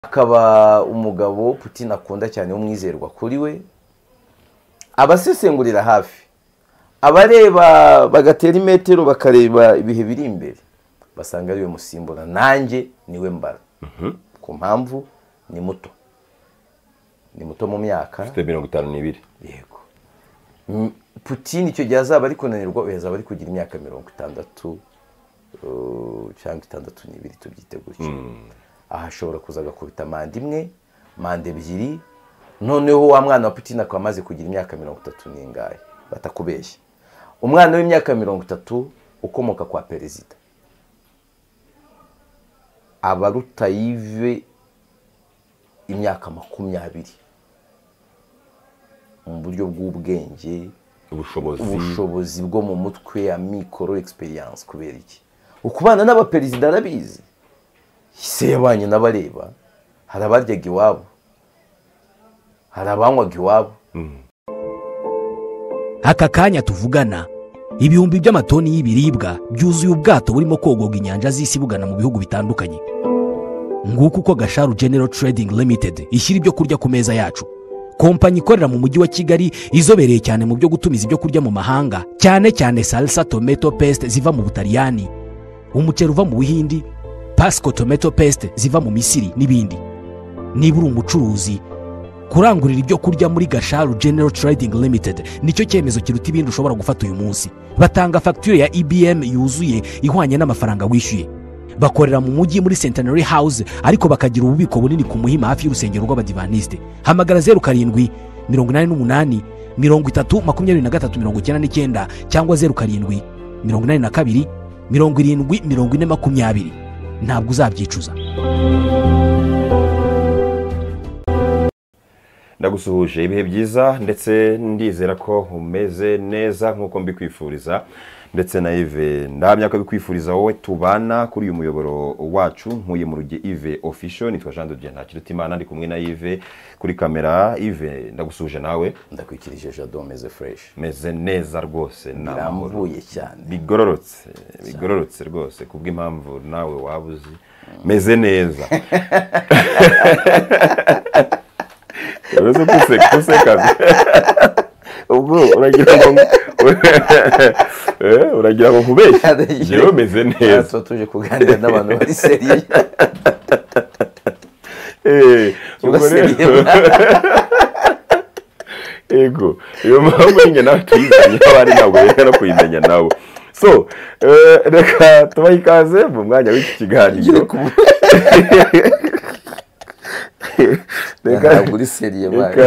akaba umugabo Putin akunda cyane w'umwizerwa kuri we, abasesengurira hafi, abareba bagatera imetero bakareba ibihe biri imbere, basanga ariwe musimbura. Nanjye niwe mbara ku mpamvu ni muto mu myaka, afite 52. Yego. Putin icyo gihe azaba ari kunanirwa, azaba ari kugira imyaka 60 cyangwa 62 tubyite gutyo. Aha ashobora kuza agakubita manda imwe, manda ebyiri, noneho wa mwana wa Putin akaba amaze kugira imyaka 30 n'ingahe, batakubeshya. Umwana w'imyaka 30 ukomoka kwa perezida abaruta Yves imyaka 20 mu buryo bw'ubwenge, ubushobozi bwo mu mutwe, ya micro experience. Kubera iki? Ukubana n'abaperezida arabizi, se yabanye n'abareba, hari abaryaga iwabo, hari abanywaga iwabo. Aka kanya tuvugana ibihumbi by'amatoni y'ibiribwa byuzuye ubwato burimo kogoga inyanja z'isi bugana mu bihugu bitandukanye. Nguko uko Gasharu General Trading Limited ishyira ibyo kurya ku meza yacu. Kompanyi ikorera mu mujyi wa Kigali, izobereye cyane mu byo gutumiza ibyo kurya mu mahanga, cyane cyane salsa tomato paste ziva mu Butaliyani, umuceri uva mu Buhindi, Pasco tomato paste ziva mu Misiri n'ibindi. Niba uri umucuruzi, kurangurira ibyo kurya muri Gasharu General Trading Limited nicyo cyemezo kiruta ibindi ushobora gufata uyu munsi. Batanga facture ya IBM yuzuye ihwanye n'amafaranga wishyuye. Bakorera mu mujyi muri Centenary House, ariko bakagira ububiko bunini ku Muhima hafi y'urusengero rw'Abadivaniste. Hamagara 07 88 30 23 cyangwa 07 82 70 40 ntabwo uzabyicuza. Ndagusuhuje ibihe byiza, ndetse ndizera ko umeze neza nkuko mbikwifuriza, ndetse na Yves ndahamya ko bikwifuriza wowe tubana kuri uyu muyoboro wacu. Nkuye mu ruge Yves Official, nitwa Jean de Dieu Ntakirutimana, ndi kumwe na Yves kuri kamera. Yves ndagusuhuje nawe. Ndakwikirije Jado, meze fresh, meze neza rwose, narambuye cyane, bigororotse rwose kubw'impamvu nawe wabuzi. Meze neza. Uretse kuseka ubwo uragira ngo kubeshya, jewe meze neza. Tuje kuganira n'abantu bari seriye. Ego iyo mpamvu nyine nawe tuyizanye, abandi ntabwo reka no kuyimenya nawe. So reka tubahe ikaze mu mwanya w'iki kiganiro. Ntabwo uri seriye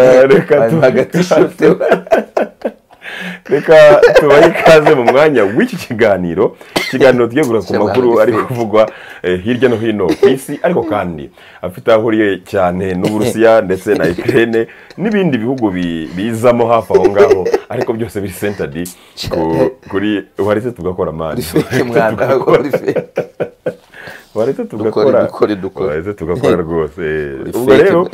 reka tubahe ikaze mu mwanya w'iki kiganiro. Ikiganiro tugiye ku makuru ari kuvugwa hirya no hino ku isi, ariko kandi afite ahuriye cyane n'Uburusiya ndetse na Ukraine n'ibindi bihugu bizamo hafi aho ngaho, ariko byose biri centered kuri waretse tugakora mani. Waretse tugakora rwose. Ubwo rero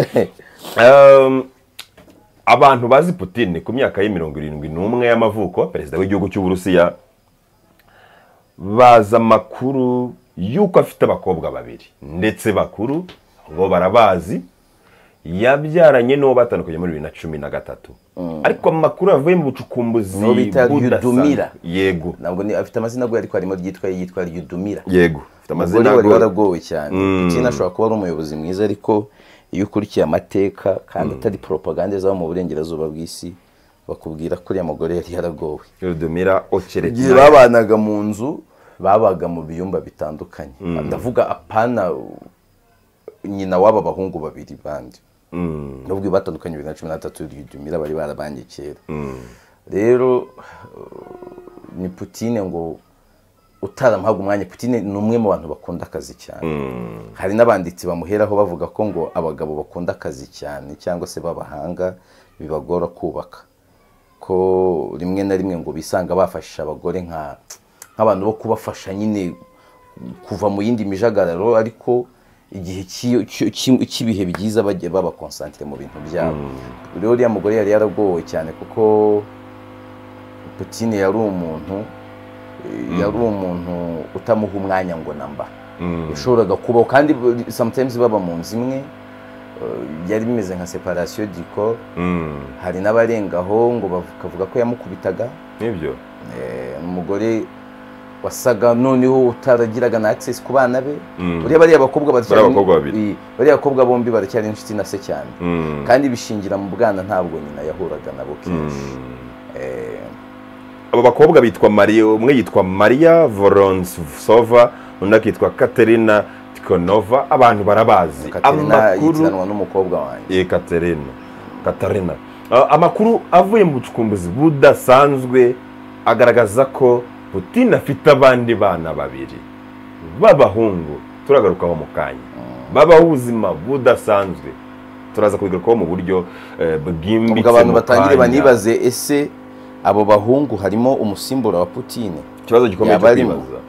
abantu bazi Putin ku myaka y'71 y'amavuko, perezida w'igihugu cy'Uburusiya, baza makuru yuko afite abakobwa babiri ndetse bakuru bo barabazi, yabyaranye n'uwo batandukanye muri 2013. Ariko amakuru avuye mu bucukumbuzi Lyudmila. Yego, ntabwo ni afite amazina agoye, ariko harimo yitwa Lyudmila. Yego, afite amazina agoye, waragowe cyane. Putin ashobora kuba ari umuyobozi mwiza, ariko iyo ukurikiye amateka kandi atari propaganda zaba mu burengerazuba bw'isi, bakubwira ko uriya mugore yari yaragowe. Lyudmila Ocheretnaya babanaga mu nzu, babaga mu byumba bitandukanye. Ndavuga apana nyina w'aba bahungu babiri bandi, nubwo batandukanye 2013. Lyudmila bari barabanye kera. Rero ni Putin ngo utaramuhaga umwanya. Putin ni umwe mu bantu bakunda akazi cyane. Hari n'abanditsi bamuheraho bavuga ko ngo abagabo bakunda akazi cyane cyangwa se babahanga bibagora kubaka, ko rimwe na rimwe ngo bisanga bafasha abagore nk'abantu bo kubafasha nyine kuva mu yindi mijagararo, ariko igihe cy'ibihe byiza bagiye baba concentré mu bintu byabo. Rero uriya mugore yari yaragowe cyane, kuko Putin yari umuntu utamuha umwanya ngo namba. Yashoboraga kubaho kandi sometimes baba mu nzu imwe, yari bimeze nka separation du corps. Hari n'abarengaho ngo bakavuga ko yamukubitaga nibyo. Umugore wasaga noneho utaragiraga na access ku bana be. Bariya bakobwa babiri, bariya bakobwa bombi baracyari inshuti na se cyane, kandi bishingira mu bwana ntabwo nyina yahuraga nabo kenshi. Abo bakobwa bitwa Maria, umwe yitwa Maria Vorontsova, undi akitwa Katerina Tikhonova. Abantu barabazi. Katerina yitiranwa n'umukobwa wanjye Katerina. Amakuru avuye mu bucukumbuzi budasanzwe agaragaza ko Putin afite abandi bana babiri b'abahungu. Turagarukaho mu kanya. Babaho ubuzima budasanzwe, turaza kubigarukaho mu buryo bwimbitse. Abantu batangire banibaze, ese abo bahungu harimo umusimbura wa Putin? Ikibazo gikomeye cyo kwibaza.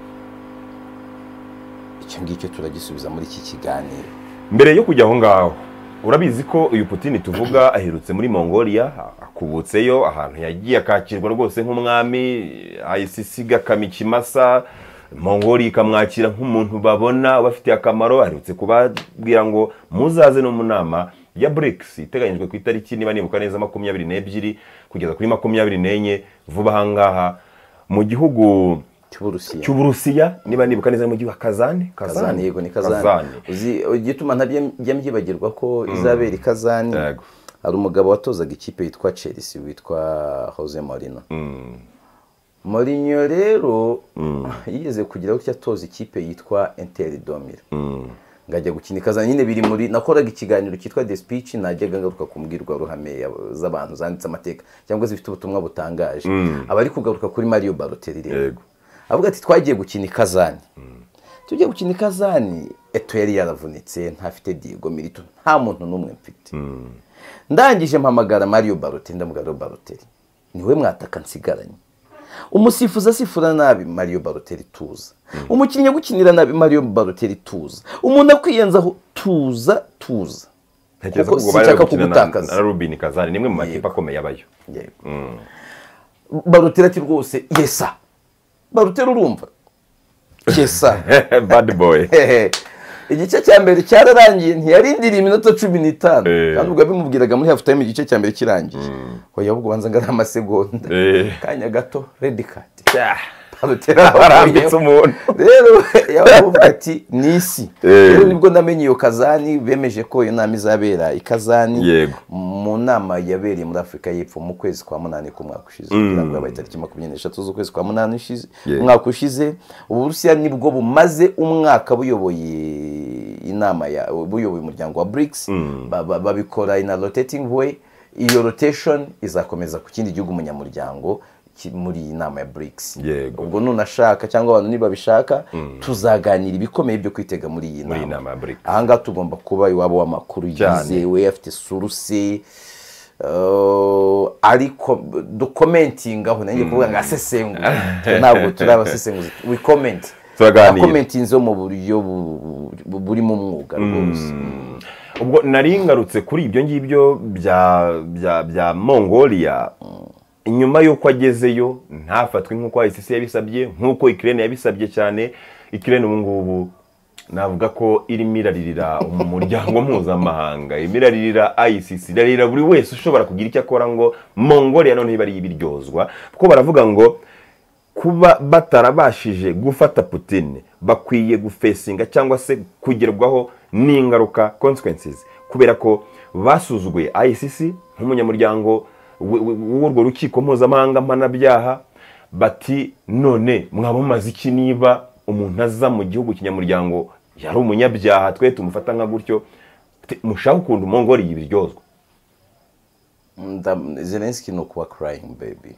Icyo ngicyo turagisubiza muri iki kiganiro. Mbere yo kujya aho ngaho, urabizi ko uyu Putin tuvuga aherutse muri Mongolia, akubutseyo ahantu yagiye akakirwa rwose nk'umwami, ICC gakama ikimasa, Mongolia ikamwakira nk'umuntu babona bafite akamaro. Aherutse kubabwira ngo muzaze no mu nama ya BRICS iteganyijwe ku itariki niba nibuka neza 22 kugeza kuri 24 vuba hangaha mu gihugu cy'Uburusiya, niba nibuka neza mu gihugu Kazani. Yego, ni Kazani. Uzi igituma ntabyo byibagirwa ko izabera Kazani. Hari umugabo watozaga ikipe yitwa Chelsea witwa Jose Mourinho. Mourinho rero yigeze kugira gutya atoza ikipe yitwa Inter Domira. Ngajya gukina Kazani, nyine biri muri nakoraga ikiganiro cyitwa The Speech, najyaga ngaruka kumbwirwa ruhame z'abantu zanditse amateka cyangwa zifite ubutumwa butangaje. Abari kugaruka kuri Mario Balotelli rero avuga ati twagiye gukina Kazani. Tugiye gukina Kazani, Eto yari yaravunitse, ntafite Diego Milito, nta muntu n'umwe mfite. Ndangije mpamagara Mario Balotelli, ndamugara Balotelli, niwe mwataka nsigaranye. Umusifuzi asifura nabi, Mario Balotelli tuza. Umukinnyi gukinira nabi, Mario Balotelli tuza. Umuntu akwiyenzaho tuza. Kuko sinshaka kugutakaza. Na Rubin Kazani nimwe mu makipe akomeye abayo. Balotelli ati rwose yesa. Balotelli urumva? Yesa. Bad boy. Igice cya mbere cyararangiye, ntiyarindiriye iminota 15. Kandi ubwo bimubwiraga muri half time igice cya mbere kirangiye. Hoya ubwo banza ngara amasegonda. Kanya gato red card. Balotelli arambitse umuntu. Rero yavuga ati nisi. Rero nibwo ndamenye iyo Kazani, bemeje ko iyo nama izabera Kazani mu nama yabereye muri Afrika y'Epfo mu kwezi kwa 8 ku mwaka ushize. Kugira ngo abaye tariki 23 z'ukwezi kwa 8 ushize. Umwaka ushize Uburusiya nibwo bumaze umwaka buyoboye inama ya buyoboye umuryango wa BRICS. Babikora in a rotating way. Iyo rotation izakomeza ku kindi gihugu umunyamuryango muri iyi nama ya BRICS. Ubwo nunashaka cyangwa abantu niba bishaka tuzaganira ibikomeye byo kwitega muri iyi nama ya BRICS. Aha ngaha tugomba kuba iwabo w'amakuru yizewe, afite suruse, ariko documentingaho nanjye kuvuga ngo asesengu ntabwo turabasesenguzi, we comment commentinze mu buryo buri mu mwuga rwose. Ubwo nari ngarutse kuri ibyo ngibyo bya Mongolia. Inyuma yuko agezeyo ntafatwe nk'uko ICC yabisabye, nk'uko Ukraine yabisabye cyane. Ukraine ubu ngubu navuga ko irimo iraririra umuryango mpuzamahanga, imiririra ICC, irarira buri wese ushobora kugira icyo akora ngo Mongolia none ibari ibiryozwa. Kuko baravuga ngo kuba batarabashije gufata Putin bakwiye gufesinga cyangwa se kugerwaho n'ingaruka consequences, kubera ko basuzuguye ICC nk'umunyamuryango w'urwo rukiko mpuzamahanga mpanabyaha. Bati none mwamumaze iki niba umuntu aza mu gihugu kinyamuryango yari umunyabyaha, twe tumufata nka gutyo? Mushaka ukunda Mongolia ibiryozwa. Zelensky no kuba crying baby.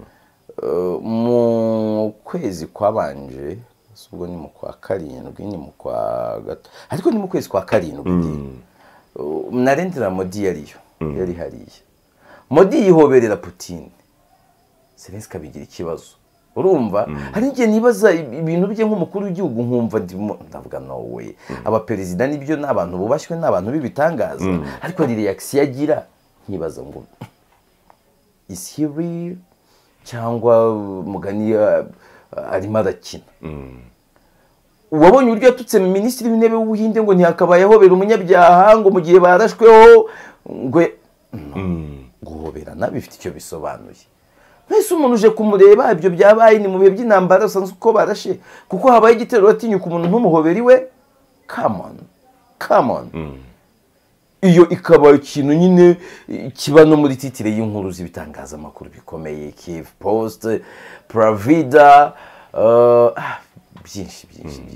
Mu kwezi kwabanje, ubwo ni mu kwa 7, ni mu kwa gato, ariko ni mu kwezi kwa 7 narendera Modi yari hariye. Modi yihoberera Putin, Zelensky abigira ikibazo. Urumva hari igihe nibaza ibintu bye nk'umukuru w'igihugu nkumva ndavuga no way, abaperezida nibyo n'abantu bubashywe n'abantu bibitangaza, ariko ari reaction yagira nkibaza ngo is he real cyangwa mugani arimo arakina. wabonye uburyo yatutse minisitiri w'intebe w'ubuhinde ngo ntihakabaye ahobera umunyabyaha ngo mu gihe barashweho ngo guhoberana bifite icyo bisobanuye. Mbese umuntu uje kumureba ibyo byabaye ni mu bihe by'intambara usanzwe uko barashe kuko habaye igitero atinyuka umuntu ntumuhoberi we. Come on. Iyo ikaba ikintu nyine kiba no muri titire y'inkuru z'ibitangazamakuru bikomeye, Kiev Post, Pravda, byinshi.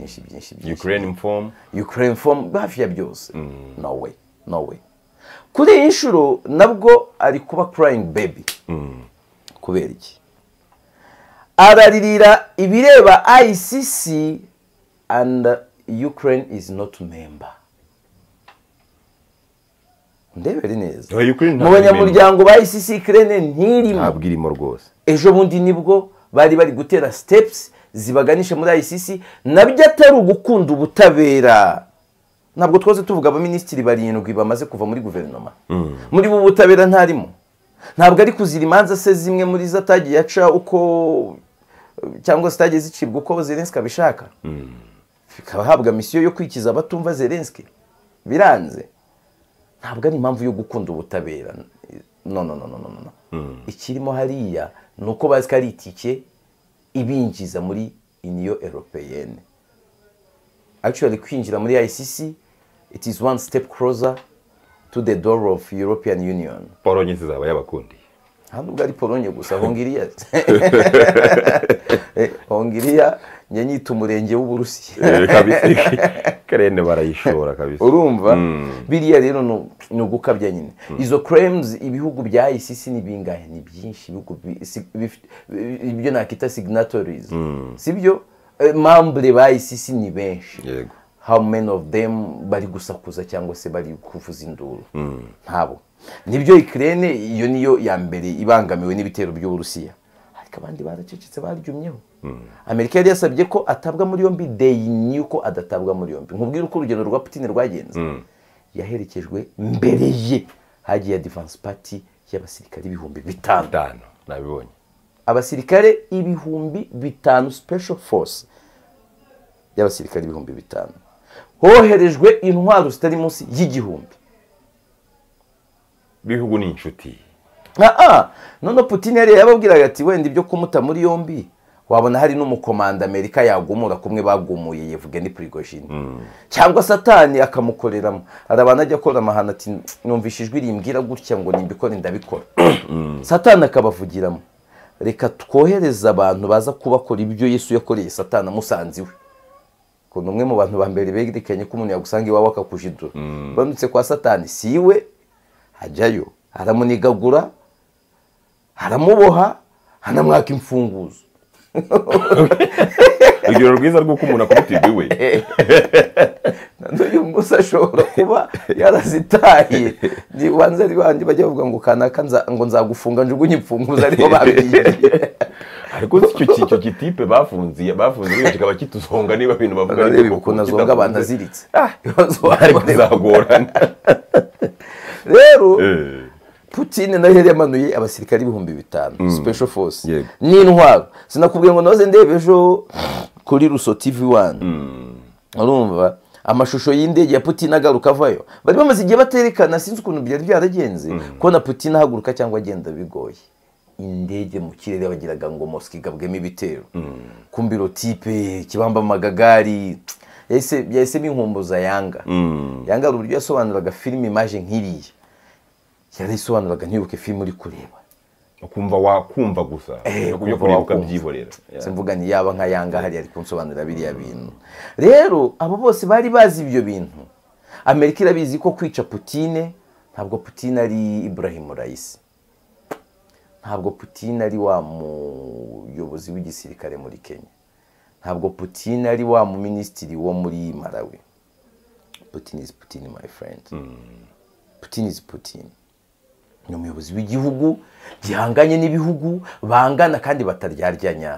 Ukraine Inform hafi ya byose. No way. Kuri iyi nshuro nabwo ari kuba crying baby. Kubera iki? Araririra ibireba ICC and Ukraine is not member. Ndebere neza. Mu banyamuryango ba ICC Ukraine ntirimo. Ntabwo irimo rwose. Ejo bundi nibwo bari gutera steps zibaganisha muri ICC nabyo atari ugukunda ubutabera. Ntabwo twose tuvuga abaminisitiri barindwi bamaze kuva muri guverinoma. Muri bu butabera ntarimo. Ntabwo ari kuzira imanza se zimwe muri zatagiye aca uko cyangwa zitagiye zicibwa uko Zelensky abishaka. Bikaba habwa misiyo yo kwikiza abatumva Zelensky. Biranze. Ntabwo ari impamvu yo gukunda ubutabera. No. Ikirimo hariya nuko bazi ko ari itike ibinjiza muri Union Européenne. Actually kwinjira muri ICC, it is one step closer to the door of European Union. Polonye zizaba yabakundi. Ntabwo ari Polonye gusa, Hongiriya nyanyita umurenge w'Uburusiya. Kabisa. Karene barayishora kabisa. Urumva? Biriya rero no gukabya nyine. Izo crimes ibihugu bya ICC ni bingahe? Ni byinshi ibihugu ibyo nakita signatories. Sibyo? Membre ba ICC ni benshi. Yego. How many of them bari gusakuza cyangwa se bari kuvuza induru? Ntabo. Nibyo Ukraine iyo niyo ya mbere ibangamiwe n'ibitero by'Uburusiya. Ariko abandi baracecetse baryumyeho. Amerika yari yasabye ko atabwa muri yombi, they knew ko adatabwa muri yombi. Nkubwira uko urugendo rwa Putin rwagenze. Yaherekejwe mbere ye hagiye defense party y'abasirikare 5,000. Nabibonye. Abasirikare 5,000 special force y'abasirikare 5,000. Hoherejwe intwaro zitari munsi y'igihumbi. Bihugu ni inshuti. None Putin yari yababwiraga ati wenda ibyo kumuta muri yombi wabona hari n'umukomanda Amerika yagumura kumwe bagumuye Yevgeny Prigozhin. Cyangwa Satani akamukoreramo. Arabana ajya akora amahana ati numvishijwe rimbwira gutya ngo nimbikore ndabikora. Satani akabavugiramo. Reka twohereza abantu baza kubakora ibyo Yesu yakoreye Satani amusanziwe. Ko numwe mu bantu ba mbere begerekanye ko umuntu yagusanga iwawe akakujidura. Banutse kwa Satani siwe hajyayo aramunigagura haramuboha hanamwaka imfunguzo. Urugero rwiza rw'uko umuntu akubitira iwe. N'uyu musa ashobora kuba yarazitaye. Ni wanze ari bandi bajya bavuga ngo kanaka ngo nzagufunga njugunye imfunguzo ariko babiye. Ariko icyo kitipe bafunziye kikaba kituzonga niba ibintu bavuga ariko ukuntu azonga abantu aziritse. Ariko bizagorana. Rero Putin nawe yari yamanuye abasirikari 5,000 special force n'intwaro. Sinakubwiye ngo noze ndebe ejo kuri Ruso TV1. Urumva amashusho y'indege ya Putin agaruka avayo. Bari bamaze igihe baterekana sinzi ukuntu byari byaragenze ko na Putin ahaguruka cyangwa agenda bigoye. Indege mu kirere bagiraga ngo Moscow igabwemo ibitero. Kumbiro type kibamba magagari. Yahise binkumbuza Yanga. Yanga uburyo yasobanuraga film image nk'iriya. Yarisobanuraga ntibuke film uri kureba. Ukumva wakumva gusa. Yo kuribuka byihorera. Simvuga ni yaba nka Yanga hari ari kunsobanurira biriya bintu. Rero abo bose bari bazi ibyo bintu. Amerika irabizi ko kwica Putin ntabwo Putin ari Ibrahim Raisi. Ntabwo Putin ari wa muyobozi w'igisirikare muri Kenya. Ntabwo Putin ari wa mu ministry wo muri Malawi. Putin is Putin, my friend. Putin is Putin. Ni umuyobozi w'igihugu gihanganye n'ibihugu bangana kandi bataryarya.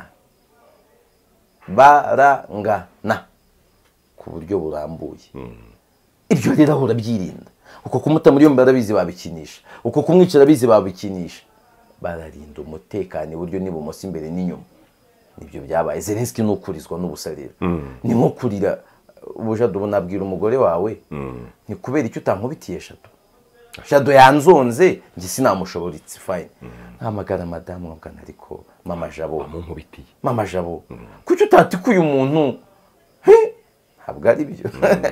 Barangana ku buryo burambuye. Ibyo rero ahora byirinda. Uko kumuta muri yombi barabizi babikinisha. Uko kumwicara bizi babikinisha. Bararinda umutekano buryo nibumoso imbere n'inyuma. nibyo byabaye. Zelensky ni ukurizwa n'ubusa rero, ni nko kurira. Jado unabwira umugore wawe ni kubera icyo utankubitiye Jado yanzonze njye sinamushobora, it's fine. Ntamagara madamu ngana ariko mama Jabo amunkubitiye, mama Jabo kuki utatikuye umuntu, ntabwo ari byo.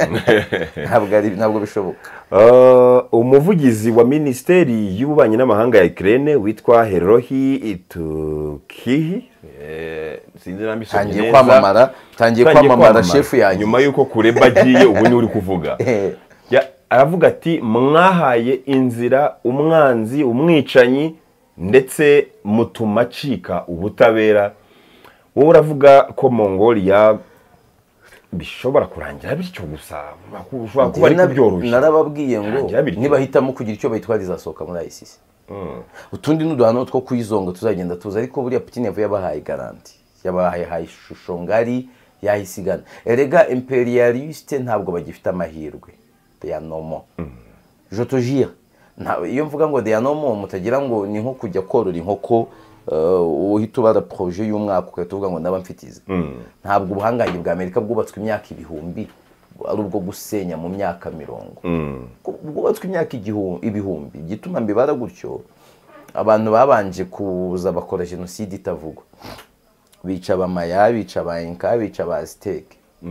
Ntabwo bishoboka. Umuvugizi wa Minisiteri y'Ububanyi n'Amahanga ya Ukraine witwa Herohi Itukihi, sinzi nambisomye neza, tangiye kwamamara shefu yanyu nyuma yuko Kureba agiye ubu ni uri kuvuga. Aravuga ati mwahaye inzira umwanzi, umwicanyi, ndetse mutuma acika ubutabera. Wowe uravuga ko Mongolia bishobora kurangira bityo gusa, ushobora kuba ari kubyoroshya. Narababwiye ngo nibahitamo kugira icyo bayitwara izasohoka muri ICC. Utundi n'uduhano two kuyizonga tuzagenda tuza, ariko buriya Putin yabahaye garanti, yabahaye ishusho ngari yahisigana. Erega imperialiste ntabwo bagifite amahirwe. Ya nomo. Je te jure. Iyo mvuga ngo ya nomo mutagira ngo ni nko kujya korora inkoko uhita ubara projet y'umwaka ukatuvuga ngo ndaba mfitize. Ntabwo ubuhangange bwa Amerika bwubatswe imyaka ibihumbi ari ubwo gusenya mu myaka 40. Bwubatswe imyaka ibihumbi. Gituma mbibara gutyo, abantu babanje kuza bakora genocide itavugwa, bica abamaya, bica abainka, bica abaztec.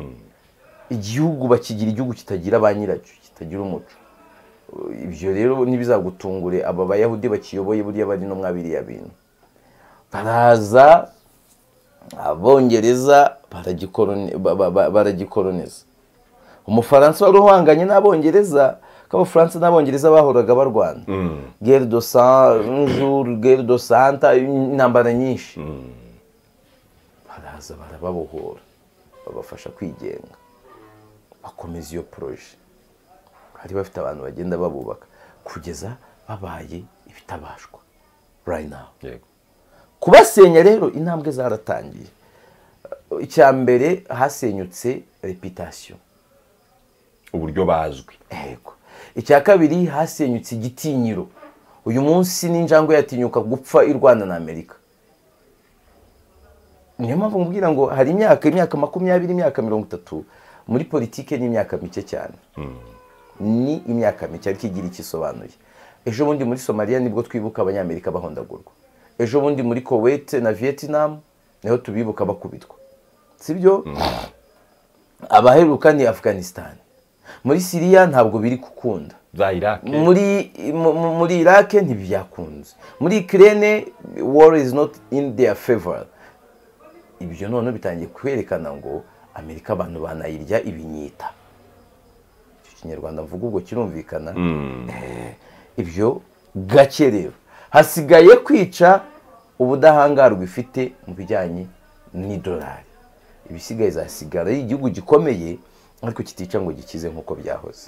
Igihugu bakigira igihugu kitagira ba nyiracyo, kitagira umuco. Ibyo rero ntibizagutungure. Aba bayahudi bakiyoboye buriya bari no mwabiriya bintu. Baraza abongereza baragikoloniza. Umufaransa wari uhanganye n'abongereza, k'Abafaransa n'abongereza bahoraga barwana. Guerre de Cent Guerre de Santa, intambara nyinshi. Baraza barababohora, babafasha kwigenga, bakomeza iyo projet. Hari bafite abantu bagenda babubaka kugeza babaye ibitabashwa right now. Yego. Kubasenya rero intambwe zaratangiye. Icya mbere hasenyutse reputation, uburyo bazwi. Yego. Icya kabiri hasenyutse igitinyiro. Uyu munsi n'injangwe yatinyuka gupfa irwana na Amerika. Niyo mpamvu mbwira ngo hari imyaka 20, imyaka 30 muri politike ni imyaka mike cyane. Ni imyaka mike ariko igira ikisobanuye. Ejo bundi muri Somalia nibwo twibuka abanyamerika bahondagurwa. Ejo bundi muri Kuwait na Vietnam niho tubibuka bakubitwa. Sibyo? Abaheruka ni Afghanistan. Muri Syria ntabwo biri kukunda. Za Iraq. Muri Iraq ntibyakunze. Muri Ukraine war is not in their favor. Ibyo none bitangiye kwerekana ngo Amerika abantu banayirya ibinyita. Kinyarwanda mvuga ubwo kirumvikana. Ibyo gake rero hasigaye kwica ubudahangarwa ifite mu bijyanye n'idolari. Ibisigaye zasigara igihugu gikomeye ariko kitica ngo gikize nkuko byahoze.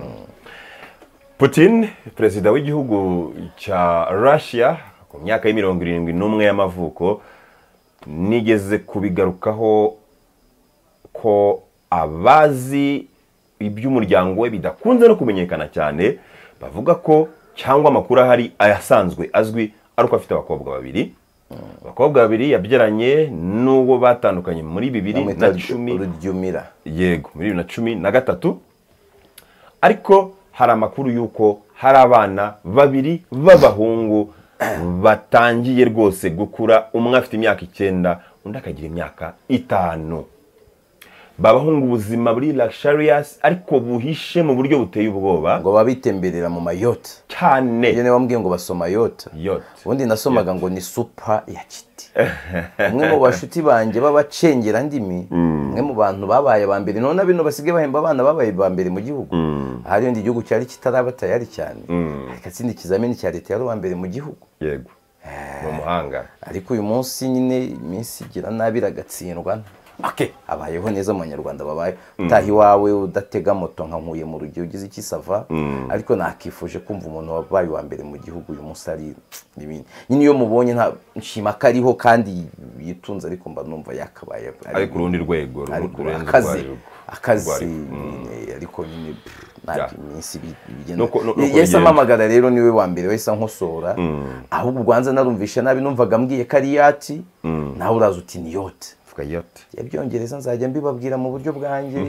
Putin, perezida w'igihugu cya Russia ku myaka y'71 y'amavuko, nigeze kubigarukaho ko abazi iby'umuryango we bidakunze no kumenyekana cyane, bavuga ko cyangwa amakuru ahari ayasanzwe azwi ari uko afite abakobwa babiri. Abakobwa babiri yabyaranye n'uwo batandukanye muri 2010. Yego, muri 2013. Ariko hari amakuru yuko hari abana babiri b'abahungu batangiye rwose gukura, umwe afite imyaka 9 undi akagira imyaka 5. Babahungu ubuzima buri luxurious ariko buhishe mu buryo buteye ubwoba, ngo babitemberera mu mayote cyane. Yene wambwiye ngo basoma yacht. Ubundi nasomaga ngo ni super ya kiti. Umwe mu bashuti banje babacengera ndimi, umwe mu bantu babaye bambere none bino basige bahemba abana babaye bambere mu gihugu. Hari ndi igihugu cyari kitaraba tayari cyane. Akatsindi kizamini cya leta yari bambere mu gihugu. Yego. Mu muhanga. Ariko uyu munsi nyine iminsi gira nabira gatsindwa. abayeho neza mu banyarwanda babaye utaha iwawe udatega moto nka nkuye mu rugero ugize iki sava ariko nakifuje kumva umuntu wabaye wa mbere mu gihugu uyu munsi ari n'ibindi nyine iyo mubonye nta nshima ko ariho kandi yitunze ariko mba numva yakabaye ari ku rundi rwego akazi ariko nyine ntabwo iminsi bigenda yahise amamagara rero niwe wa mbere wahise ankosora ahubwo ubwanza narumvishe nabi numvaga mbwiye ko ari yati nawe uraza uti ni yote yabyongereza nzajya mbibabwira mu buryo bwanjye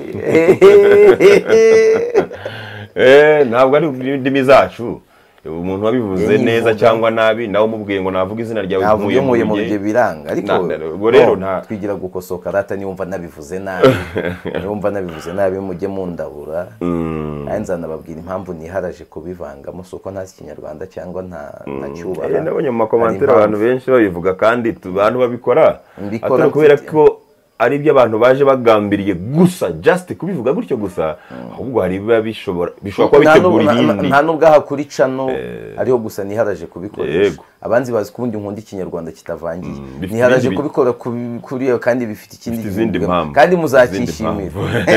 ntabwo ari indimi zacu umuntu wabivuze neza cyangwa nabi nawe umubwiye ngo navuga izina ryawe nkuye mu gihe biranga ariko rero twigira gukosoka rata niwumva nabivuze nabi mujye mundabura nzanababwira impamvu niharaje kubivangamo si uko ntazi ikinyarwanda cyangwa ntacyubara nabonye mu makomantere abantu benshi babivuga kandi abantu babikora atari kubera ko ari ibyo abantu baje bagambiriye gusa just kubivuga gutyo gusa ahubwo hari biba bishobora kuba bitegura ibindi nta nubwo aha kuri cano ariho gusa niharaje kubikoresha abanzi bazi kubundi nkunda ikinyarwanda kitavangiye niharaje kubikora kuri iyo kandi bifite ikindi mpamvu kandi muzakishimira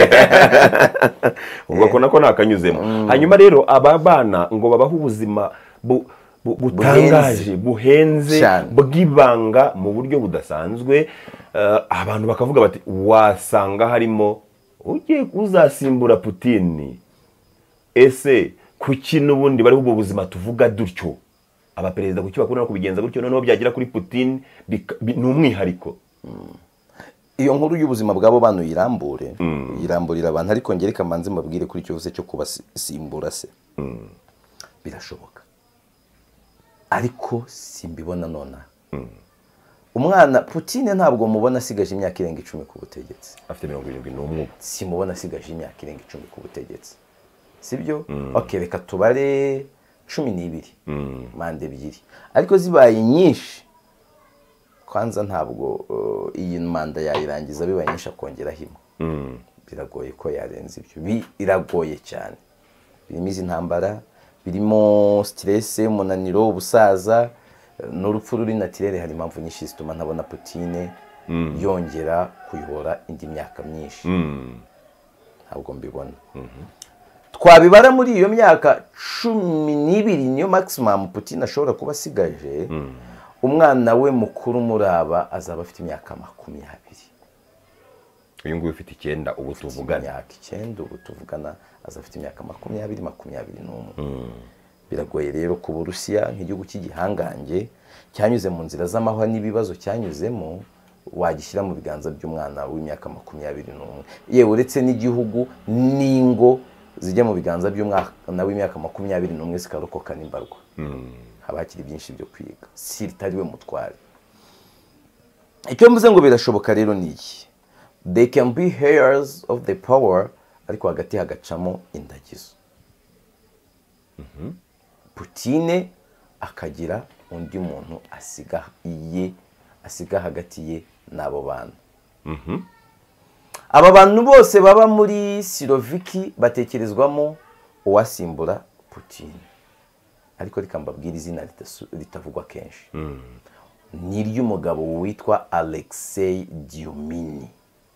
ubwo ko nakanyuzemo hanyuma rero aba bana ngo babaho ubuzima butangaje buhenze bw'ibanga mu buryo budasanzwe abantu bakavuga bati wasanga harimo ugiye uzasimbura Putin ese kuki n'ubundi bari ubwo buzima tuvuga dutyo abaperezida kuki bakunda kubigenza gutyo noneho byagira kuri Putin ni umwihariko iyo nkuru y'ubuzima bwabo bantu yiramburira abantu ariko ngereka manze mbabwire kuri cyo cyo kubasimbura se birashoboka ariko simbibona nona umwana Putin ntabwo mubona asigaje imyaka irenga 10 ku butegetsi afite 71 simubona asigaje imyaka irenga 10 ku butegetsi sibyo reka tubare 12 mande ebyiri ariko zibaye nyinshi kwanza ntabwo iyi manda yayirangiza bibaye nyinshi akongeraho imwe biragoye ko yarenza ibyo biragoye cyane birimo izi ntambara birimo stress umunaniro ubusaza n'urupfu ruri naturel hari impamvu nyinshi zituma ntabona Putin yongera kuyobora indi myaka myinshi ntabwo mbibona twabibara muri iyo myaka 12 niyo maximum Putin ashobora kuba asigaje umwana we mukuru muraba azaba afite imyaka 20 uyu nguyu ufite 9 ubu tuvugana 9 ubu tuvugana azafite imyaka 20 21 biragoye rero ku Burusiya nk'igihugu cy'igihangange cyanyuze mu nzira z'amahwa n'ibibazo cyanyuzemo wagishyira mu biganza by'umwana w'imyaka 21 yewe uretse n'igihugu n'ingo zijya mu biganza by'umwana w'imyaka 21 zikarokoka n'imbarwa haba hakiri byinshi byo kwiga si ritari we mutware icyo mvuze ngo birashoboka rero ni iki they can be heirs of the power ariko hagati hagacamo indagizo Putin akagira undi muntu asiga hagati ye n'abo bantu aba bantu bose baba muri Siloviki batekerezwamo uwasimbura Putin ariko reka mbabwira izina ritavugwa kenshi ni iry'umugabo witwa Alexei Diomini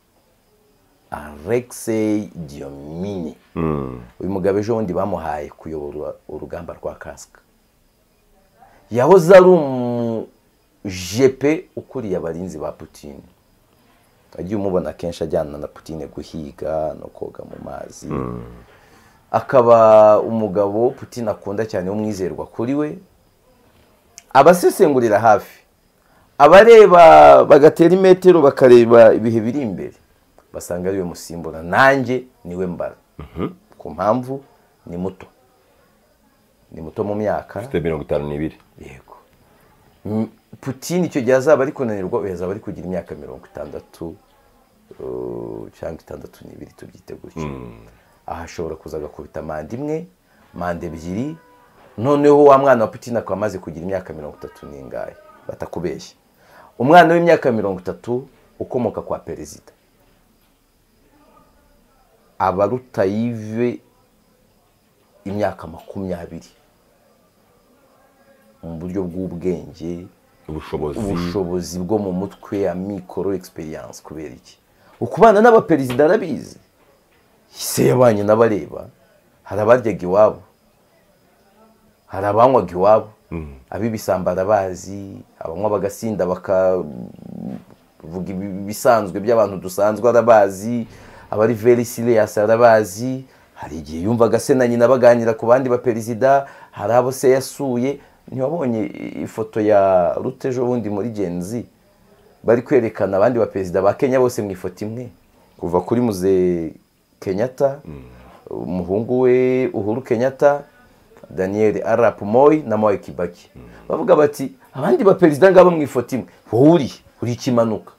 uyu mugabo ejo bundi bamuhaye kuyobora urugamba rwa Kursk yahoze ari umujepe ukuriye abarinzi ba Putin agiye umubona kenshi ajyana na Putin guhiga no koga mu mazi akaba umugabo Putin akunda cyane w'umwizerwa kuri we abasesengurira hafi abareba bagatera imetero bakareba ibihe biri imbere basanga ariwe musimbura nanjye niwe mbara ku mpamvu ni muto mu myaka afite 52 yego Putin icyo gihe azaba ari kunanirwa azaba ari kugira imyaka 60 cyangwa 62 tubyite gutyo aha ashobora kuzaga kubita manda imwe manda ebyiri noneho wa mwana wa Putin akaba amaze kugira imyaka 30 n'ingahe batakubeshya umwana w'imyaka 30 ukomoka kwa perezida abaruta yive imyaka 20 mu buryo bw'ubwenge ubushobozi bwo mu mutwe ya micro experience kubera iki ukubana n'abaperezida arabizi, se yabanye n'abareba, hari abaryaga iwabo, hari abanywaga iwabo, ab'ibisambo arabazi, abanywa bagasinda bakavuga ibisanzwe by'abantu dusanzwe arabazi, abari very serious arabazi. Hari igihe yumvaga se na nyina baganira ku bandi baperezida, hari abo se yasuye. Ntiwabonye ifoto ya Ruto ejo bundi muri Genzi bari kwerekana abandi baperezida ba Kenya bose mu ifoto imwe, kuva kuri Mzee Kenyatta, umuhungu we Uhuru Kenyatta, Daniel Arap Moi na Mwai Kibaki. Bavuga bati abandi baperezida ngabo mu ifoto imwe, wowe uri ikimanuka.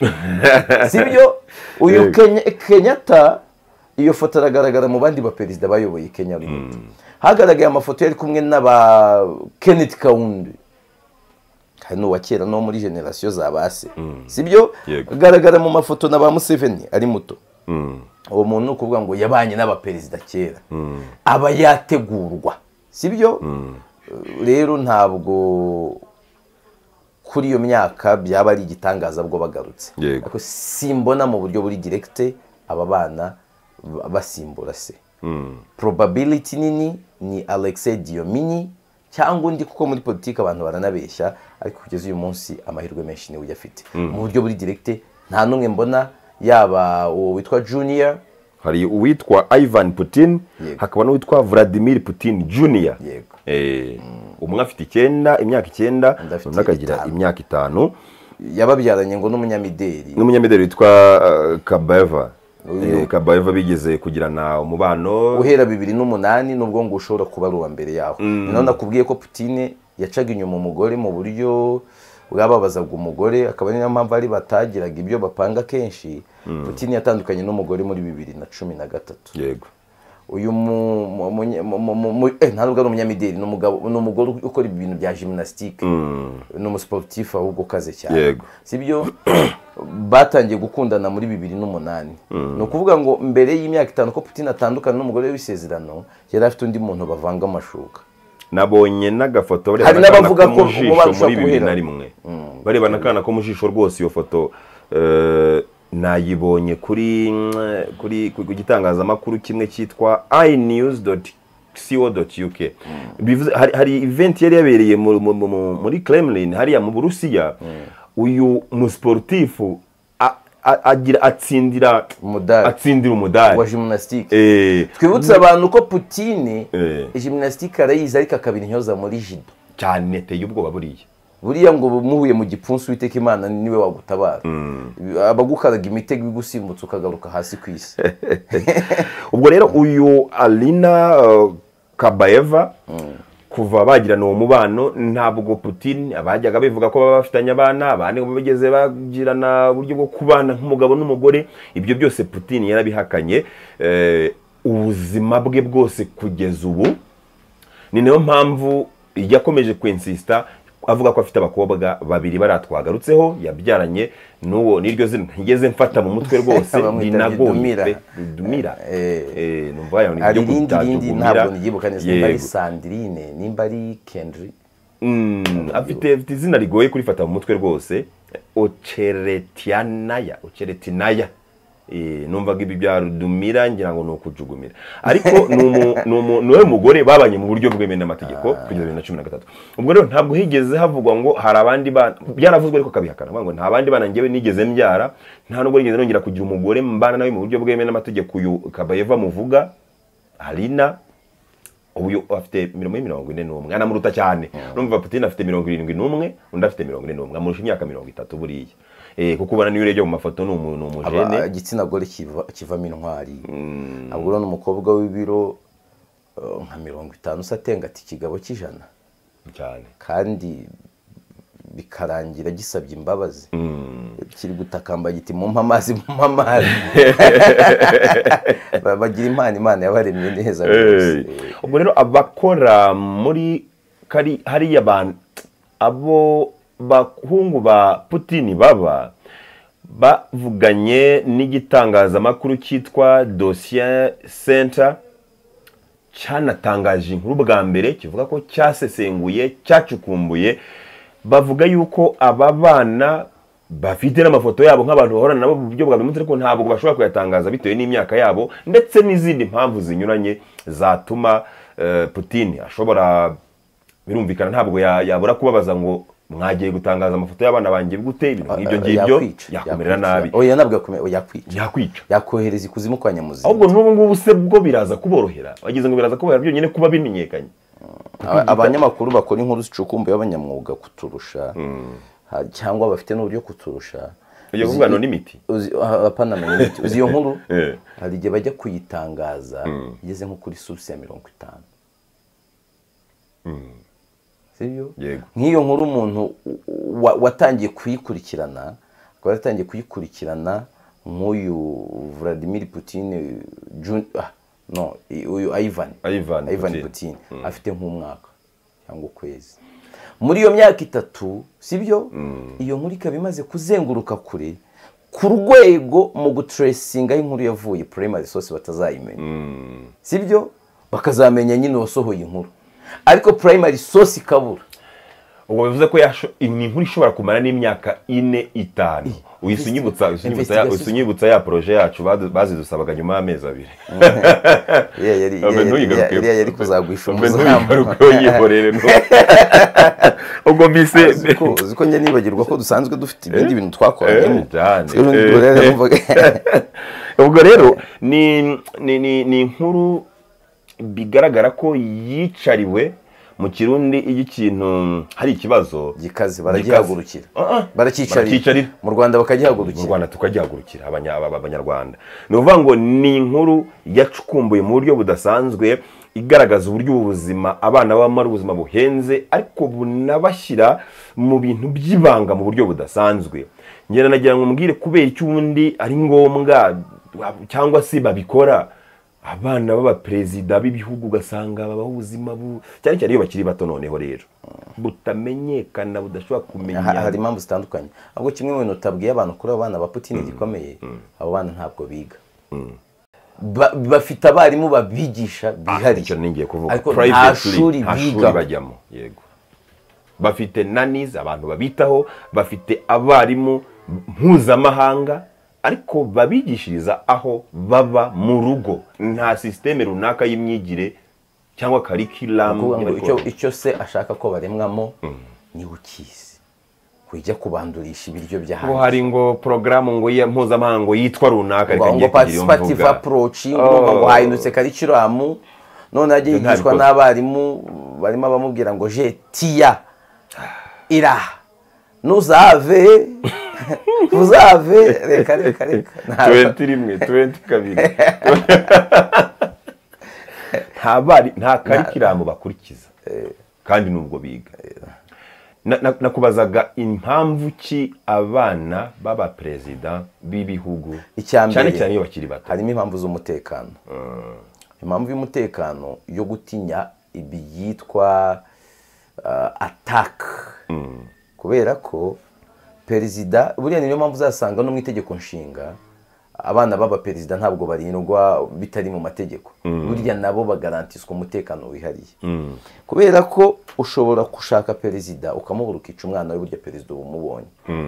Sibyo? Uyu Kenyatta iyo foto aragaragara mu bandi baperezida bayoboye Kenya. Hagaragaye amafoto yari kumwe n'aba Kenneth Kaunda, hari n'uwa kera no muri generation za base, sibyo? Agaragara mu mafoto na ba Museveni ari muto. Uwo muntu ukuvuga ngo yabanye n'abaperezida kera, aba yategurwa, sibyo? Rero ntabwo kuri iyo myaka byaba ari igitangaza bwo bagarutse, ariko simbona mu buryo buri direct aba bana basimbura se. Probability nini ni Alexei Diomini cyangwa undi, kuko muri politiki abantu baranabeshya, ariko kugeza uyu munsi amahirwe menshi niwe uyafite. Mu buryo buri direct nta numwe mbona, yaba uwo witwa Junior, hari uwitwa Ivan Putin, hakaba n'uwitwa Vladimir Putin Junior. Umwe afite imyaka 9, undi akagira imyaka 5. Yababyaranye ngo n'umunyamideli witwa Kabaeva. Kabaeva bigeze kugirana umubano uhera 2008, nubwo ngo ushobora kuba ari uwa mbere yaho. None nakubwiye ko Putin yacaga inyuma umugore mu buryo bwababazaga umugore, akaba niyo mpamvu ari batagiraga ibyo bapanga kenshi. Putin yatandukanye n'umugore muri 2013. Yego. Uyu ntabwo ari umunyamideli, n'umugore ukora ibintu bya gymnastique, n'umusportif ahubwo kaze cyane, sibyo? Batangiye gukundana muri 2008. No kuvuga ngo mbere y'imyaka 5 ko Putin atandukana n'umugore w'isezerano, yari afite undi muntu bavanga amashuka. Nabonye n'agafoto hari n'abavuga ko muri 2001 barebana kana ko mu jisho rwose. Iyo foto nayibonye kuri gitangazamakuru kimwe cyitwa inews.co.uk. Hari event yari yabereye muri Kremlin hariya mu Burusiya. Uyu musportifu atsindira umudari wa gymnastique. Twibutse abantu ko Putin gymnastique arayizi, ariko akabira intyoza muri judo cyane, teye ubwoba buriya ngo muhuye mu gipfunsi witeka Imana niwe wagutabara. Abagukaraga imitego igusimbutse ukagaruka hasi ku isi. Ubwo rero uyu Alina Kabaeva kuva bagirana uwo mubano, ntabwo Putin abajyaga bivuga ko baba bafitanye abana, abandi ngo bageze bagirana uburyo bwo kubana nk'umugabo n'umugore. Ibyo byose Putin yarabihakanye ubuzima bwe bwose kugeza ubu. Ni nayo mpamvu yakomeje kwensista avuga ko afite abakobwa 2 baratwagarutseho yabyaranye n'uwo niryo zina ngeze mfata mu mutwe rwose, Dumira. Numva yaho ni byo ntabwo nigibuka neza, nimba ari Sandrine, nimba ari Kendry. Afite izina rigoye kurifata mu mutwe rwose, Ocheretinaya. Numvaga ibi bya Dumira ngira ngo nokujugumira, ariko nuwe mugore babanye mu buryo bwemewe n'amategeko kugeza 2013. Ubwo rero ntabwo higeze havugwa ngo hari abandi bana, byaravuzwe ariko kabihakana ngo nta bandi bana ngewe nigeze mbyara, nta nubwo nigeze nongera kugira umugore mbana nawe mu buryo bwemewe n'amategeko. Uyu Kabaeva muvuga Alina, uyu afite 41, anamuruta cyane. Numva Putin afite 71, undi afite 41, amurusha imyaka 30 buriya. Kuko ubona niyo urebye mu mafoto ni umuntu umujene, igitsina gore kivamo intwari. Agura n'umukobwa w'ibiro nka 50 usatenga ati kigabo cy'ijana cyane, kandi bikarangira gisabye imbabazi. Kiri gutakamba giti mumpa amazi bagira Imana yabaremye neza rwose. Ubwo rero abakora muri hariya abantu abo bahungu ba Putin bavuganye n'igitangazamakuru cyitwa Dossier Center, cyanatangaje inkuru bwa mbere kivuga ko cyasesenguye cyacukumbuye. Bavuga yuko aba bana bafite n'amafoto yabo nk'abantu bahorana nabo mu buryo bwa buri munsi ariko ntabwo bashobora kuyatangaza bitewe n'imyaka yabo ndetse n'izindi mpamvu zinyuranye zatuma Putin ashobora birumvikana ntabwo yabura kubabaza ngo mwagiye gutangaza amafoto y'abana banjye gute ibintu nk'ibyo ngibyo yakomerera nabi oya nabwo yakwica yakohereza ikuzimu kwa nyamuzimu ahubwo n'ubu ngubu se bwo biraza kuborohera bagize ngo biraza kuborohera byonyine kuba bimenyekanye abanyamakuru bakora inkuru zicukumbuye b'abanyamwuga kuturusha cyangwa bafite n'uburyo kuturusha iyo kuvuga no n'imiti apana n'imiti uzi iyo nkuru hari igihe bajya kuyitangaza igeze nko kuri source ya 50 sibyo nk'iyo nkuru umuntu watangiye kuyikurikirana nk'uyu Vladimir Putin uyu Ivan Putin afite nk'umwaka cyangwa ukwezi muri iyo myaka 3 sibyo iyo nkuru ikaba imaze kuzenguruka kure ku rwego mu gutresinga inkuru yavuye primary source batazayimenya sibyo bakazamenya nyine wasohoye inkuru ariko primary source ikabura ubwo bivuze ko inkuru ishobora kumara n'imyaka 4-5 uyisunyibutsa ya projet yacu bazidusabaga nyuma y'amezi 2 yari kuzagwisha ubwo mbise ziko njye nibagirwa ko dusanzwe dufite ibindi bintu twakoranye ubwo rero ni inkuru bigaragara ko yicariwe mu Kirundi iyo ikintu hari ikibazo gikaze baragihagurukira barakicarira mu Rwanda bakagihagurukira mu Rwanda tukagihagurukira abanyarwanda no vuga ngo ni inkuru yacukumbuye mu buryo budasanzwe igaragaza uburyo ubuzima abana bamara ubuzima buhenze ariko bunabashyira mu bintu by'ibanga mu buryo budasanzwe ngera nagira ngo mbwire kubera icyo ubundi ari ngombwa cyangwa se babikora abana b'abaperezida b'ibihugu ugasanga babaho ubuzima cyane cyane iyo bakiri bato noneho rero butamenyekana budashobora kumenya hari impamvu zitandukanye ahubwo kimwe mu bintu utabwiye abantu kuri abo bana ba Putin gikomeye abo bana ntabwo biga bafite abarimu babigisha bihari icyo ningiye kuvuga ariko nta shuri biga bajyamo yego bafite nannies abantu babitaho bafite abarimu mpuzamahanga ariko babigishiriza aho baba mu rugo nta systeme runaka y'imyigire cyangwa curriculum icyo se ashaka ko baremwamo ni ukizi kujya kubandurisha ibiryo bya hanze hari ngo programme ngo mpuzamahanga yitwa runaka ngo participative approach ngo hahindutse curriculum none ajye yigishwa n'abarimu barimo abamubwira ngo je tia ira nuzave uzave reka 20 nta curriculum bakurikiza kandi nubwo biga nakubazaga impamvu ki abana baba president b'ibihugu cyane cyane iyo bakiri bato harimo impamvu z'umutekano impamvu y'umutekano yo gutinya ibiyitwa attack kubera ko perezida buriya niyo mpamvu uzasanga no mu itegeko nshinga abana baba perezida ntabwo barindwa bitari mu mategeko burya nabo bagarantiswa umutekano wihariye kubera ko ushobora gushaka perezida ukamubura ukica umwana we burya perezida umubonye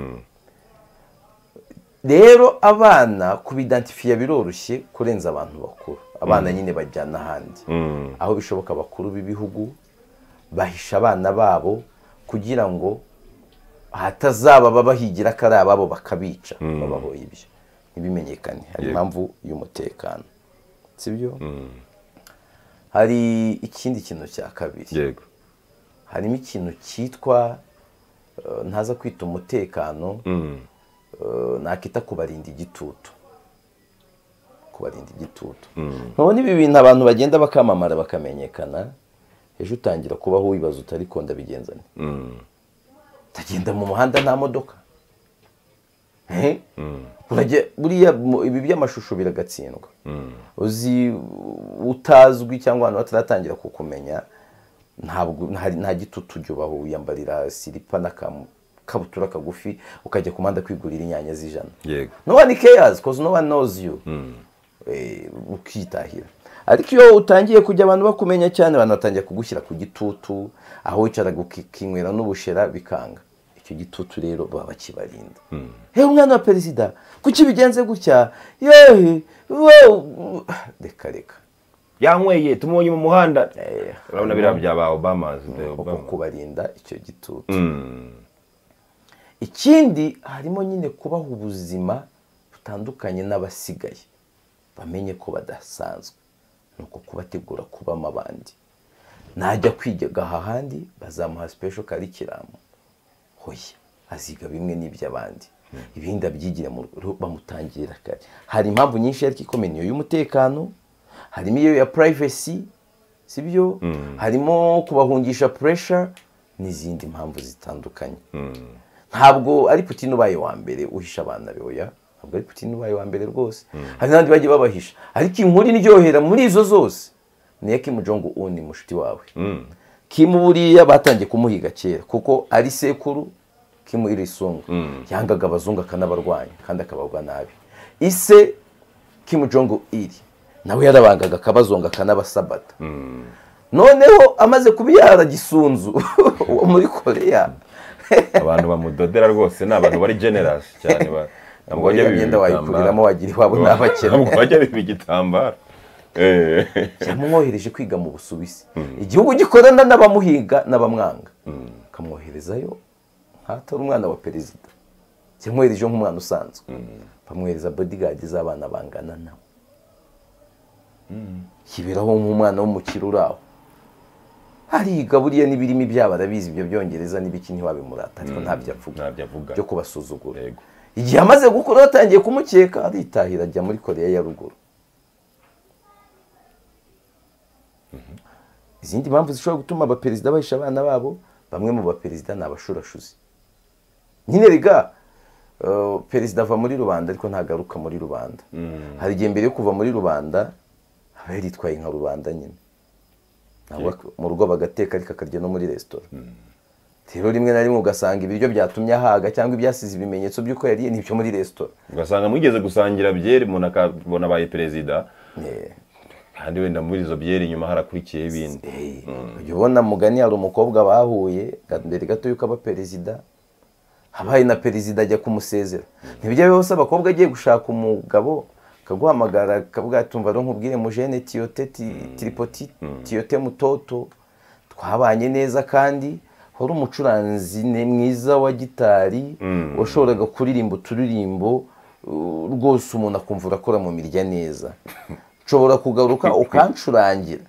rero abana kubidantifiya biroroshye kurenza abantu bakuru abana nyine bajyana ahandi aho bishoboka abakuru b'ibihugu bahisha abana babo kugira ngo hatazaba babahigira kari ababo bakabica babahoye ibyo ntibimenyekane hari impamvu y'umutekano sibyo hari ikindi kintu cya kabiri yego harimo ikintu cyitwa ntaza kwita umutekano nakita kubarinda igitutu none ibi bintu abantu bagenda bakamamara bakamenyekana ejo utangira kubaho wibaza utari konda bigenzane tagenda mu muhanda nta modoka buriya ibi by'amashusho biragatsindwa uzi utazwi cyangwa abantu bataratangira kukumenya nta gitutu ujya ubaho wiyambarira silipa n'akabutura kagufi ukajya ku muhanda kwigurira inyanya z'100 no one cares because no one knows you ukitahira ariko iyo utangiye kujya abantu bakumenya cyane abantu batangiye kugushyira ku gitutu aho wicaraga ukinywera n'ubushera bikanga icyo gitutu rero baba bakibarinda. He umwana wa perezida kuki bigenze gutya, yehe reka yanyweye tumubonye mu muhanda, urabona biriya byaba Obama kubarinda icyo gitutu. Ikindi harimo nyine kubaha ubuzima butandukanye n'abasigaye, bamenye ko badasanzwe, nuko kubategura kubamo abandi. Najya kwiga ahandi bazamuha special curriculum, hoya aziga bimwe n'iby'abandi, ibindi abyigira mu bamutangira kare. Hari impamvu nyinshi ariko ikomeye y'umutekano, harimo iyo ya privacy, sibyo, harimo kubahungisha pressure n'izindi mpamvu zitandukanye. Ntabwo ari Putin ubaye wa mbere uhisha abana be, oya, ntabwo ari Putin ubaye wa mbere rwose. Hari n'abandi bagiye babahisha, ariko inkuru iryohera muri izo zose ni Kim Jong Un mushuti wawe. Kim buriya batangiye kumuhiga kera kuko ari sekuru Kim Il Sung, yangaga abazungu akanabarwanya kandi akabagwa nabi. Ise Kim Jong Il nawe yarabangaga akabazonga akanabasabata. Noneho amaze kubyara gisunzu muri Korea, abantu bamudodera rwose n'abantu bari generous cyane, ntabwo bajya bibigenda wayikuriramo wagira iwabo n'abakene, ntabwo bajya bibigitambara. Yamwohereje kwiga mu Busuwisi, igihugu gikorana n'abamuhiga n'abamwanga, kamwoherezayo nk'atari umwana wa perezida, cyamwohereje nk'umwana usanzwe, bamwohereza bodyguard z'abana bangana nawe, kiberaho nk'umwana w'umukire uraho. Hariga buriya n'ibirimi byabo arabizi, ibyo byongereza n'ibiki ntibabimurata, ariko ntabyo avuga byo kubasuzugura. Igihe amaze gukura batangiye kumukeka, aritahira ajya muri Korea ya ruguru. Izindi mpamvu zishobora gutuma abaperezida bahisha abana babo, bamwe mu baperezida ni abashurashuzi. Nyine riga perezida ava muri rubanda ariko ntagaruka muri rubanda. Hari igihe mbere yo kuva muri rubanda aba yaritwaye nka rubanda nyine, mu rugo bagateka ariko akarya no muri resitora. Rero rimwe na rimwe ugasanga ibiryo byatumye ahaga cyangwa ibyasize ibimenyetso by'uko yariye n'ibyo muri resitora. Ugasanga mwigeze gusangira byeri umuntu akabona abaye perezida, kandi wenda muri izo byeri inyuma harakurikiye ibindi. Ujya ubona mugani hari umukobwa bahuye mbere gato yuko aba perezida, habaye na perezida ajya kumusezera. Ntibijya bose abakobwa agiye gushaka umugabo akaguhamagara akavuga ati umva rero nkubwire mujene tiyote tiripoti tiyote mutoto, twabanye neza kandi wari umucuranzi mwiza wa gitari, washoboraga kuririmba uturirimbo rwose umuntu akumva urakora mu mirya neza, nshobora kugaruka ukancurangira.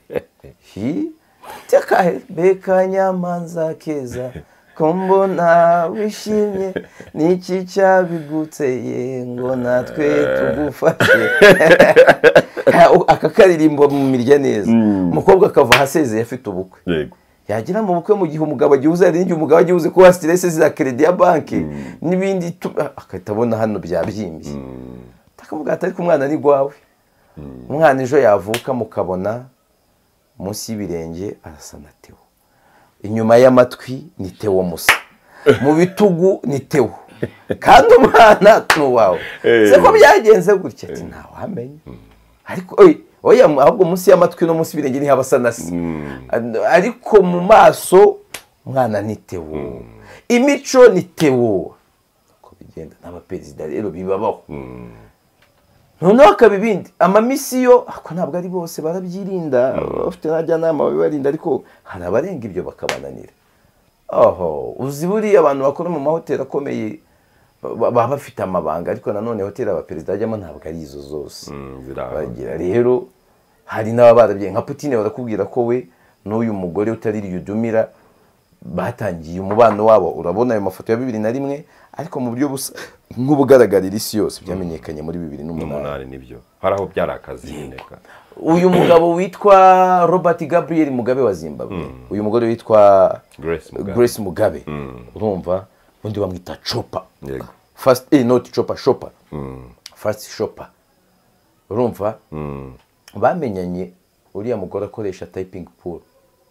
Tekahe beka nyamanza keza ko mbona wishimye, niki cyabiguteye ngo natwe tugufashe. Akakaririmbo mu mirya neza, umukobwa akava hasezeye afite ubukwe. Yagira mu bukwe mu gihe umugabo agihuze, ari ngiye umugabo agihuze ko stress za credit ya banki n'ibindi, akahita abona hano byabyimbye. Takavuga ati ariko umwana ni gwawe. Umwana ejo yavuka mukabona munsi y'ibirenge arasa na Theo, inyuma y'amatwi ni Theo musa, mu bitugu ni Theo, kandi umwana tuwawe. Seko byagenze gutya ati ntawe amenye, ariko oya ahubwo munsi y'amatwi no munsi y'ibirenge ni habasa nasi, ariko mu maso umwana ni Theo, imico ni Theo. Uko bigenda n'abaperezida rero bibabaho. Noneho akabibindi amamisiyo ako ntabwo ari bose barabyirinda, bafite n'abajyanama babibarinda, ariko hari abarenga ibyo bakabananira. Uzi buriya abantu bakora mu mahoteli akomeye baba bafite amabanga, ariko nanone hoteli abaperezida ajyamo ntabwo ari izo zose bagira. Rero hari n'ababa barabyiye nka Putin, barakubwira ko we n'uyu mugore utari Lyudmila batangiye umubano wabo. Urabona ayo mafoto ya 2001, ariko mu buryo busa nk'ubugaragarira isi yose byamenyekanye muri 2008. Nibyo hari aho byarakazi neka. Uyu mugabo witwa Robert Gabriel Mugabe wa Zimbabwe, uyu mugore witwa Grace Mugabe, urumva undi bamwita Chopper. First not Chopper, Chopper. First Chopper. Urumva bamenyanye uriya mugore akoresha typing pool.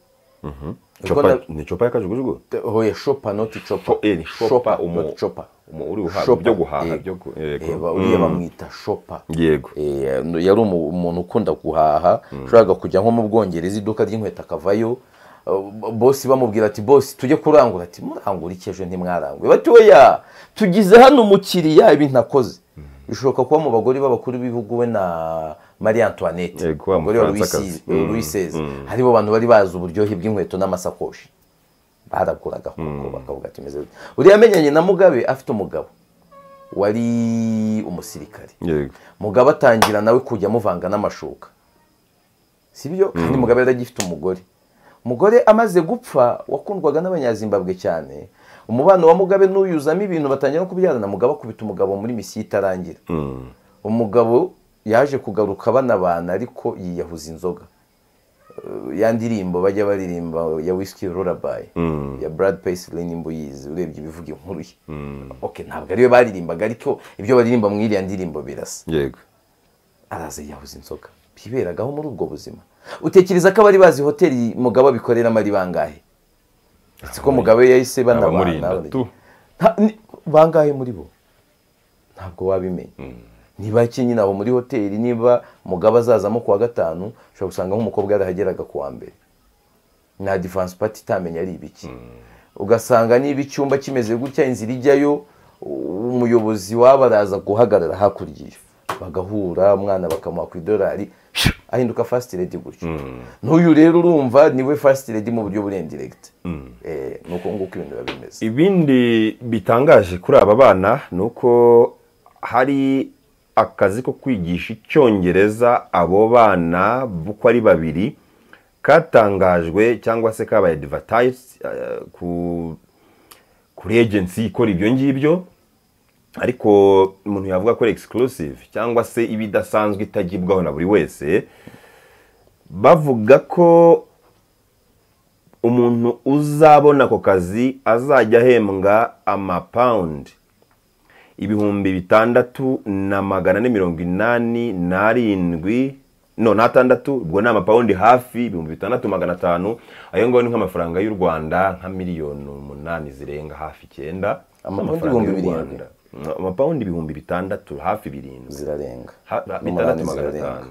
Ni Chopper yakajugujugu? Hoya Chopper not Chopper. Chopper Chopper. Uri uhaga byo guhaha byo uriya bamwita Chopper. Yego. Yari umuntu ukunda guhaha, ushaka kujya nko mu Bwongereza iduka ry'inkweto akavayo, bosi bamubwira ati bosi tujye kurangura, ati murangura iki ejo ntimwaranguye, bati oya tugize hano umukiriya ibi ntakoze. Bishoboka kuba mu bagore b'abakuru b'ibihugu we na Marie Antoinette umugore wa Louis XVI haribo abantu bari bazi uburyohe bw'inkweto n'amasakoshi, baraguraga kuko bakavuga ati meze uriya amenyanye na Mugabe afite umugabo wari umusirikare. Mugabe atangira nawe kujya amuvanga n'amashuka, sibyo? Kandi Mugabe yari agifite umugore amaze gupfa wakundwaga n'abanyazimbabwe cyane. Umubano wa Mugabe n'uyuzamo ibintu batangira no kubyarana. Mugabe akubita umugabo muri misiyo itarangira. Umugabo yaje kugaruka banabana ariko yiyahuza inzoga. Ya ndirimbo bajya baririmba ya Whiskey Lullaby ya Brad Paisley n'imbuyizi urebye ibivuga inkuru ye. Okay, ntabwo ariyo baririmbaga ariko ibyo baririmba mu iriya ndirimbo birasa. Yego. Araza yahuza inzoga. Biberagaho muri ubwo buzima. Utekereza ko abari bazi hoteli Mugabe bikoreramo ari bangahe? Siko Mugabe yahise banabana. Bangahe muri bo? Ntabwo wabimenya. Niba nyine abo muri hoteli, niba Mugabe azazamo kuwa gatanu ushobora gusanga nk'umukobwa yarahageraga kuwa mbere. Na defense party itamenya ari ibiki. Ugasanga niba icyumba kimeze gutya inzira ijyayo umuyobozi wabaraza guhagarara hakurya bagahura umwana bakamuha ku idolari ahinduka first lady gutyo. N'uyu rero urumva niwe first lady mu buryo buri indirect. Nuko nguko ibintu bimeze. Ibindi bitangaje kuri aba bana nuko hari akazi ko kwigisha icyongereza abo bana uko ari babiri katangajwe cyangwa se kabaye advertised kuri agency ikora ibyo ngibyo, ariko umuntu yavuga ko exclusive cyangwa se ibidasanzwe itagibwaho na buri wese. Bavuga ko umuntu uzabona ako kazi azajya ahembwa £687,887, ubwo ni amapawundi hafi £6,500. Ayo ngaho ni nk'amafaranga y'u Rwanda nka miliyoni 8 zirenga hafi 9. Amapawundi 6,000 hafi 7 zirarenga. 6,500.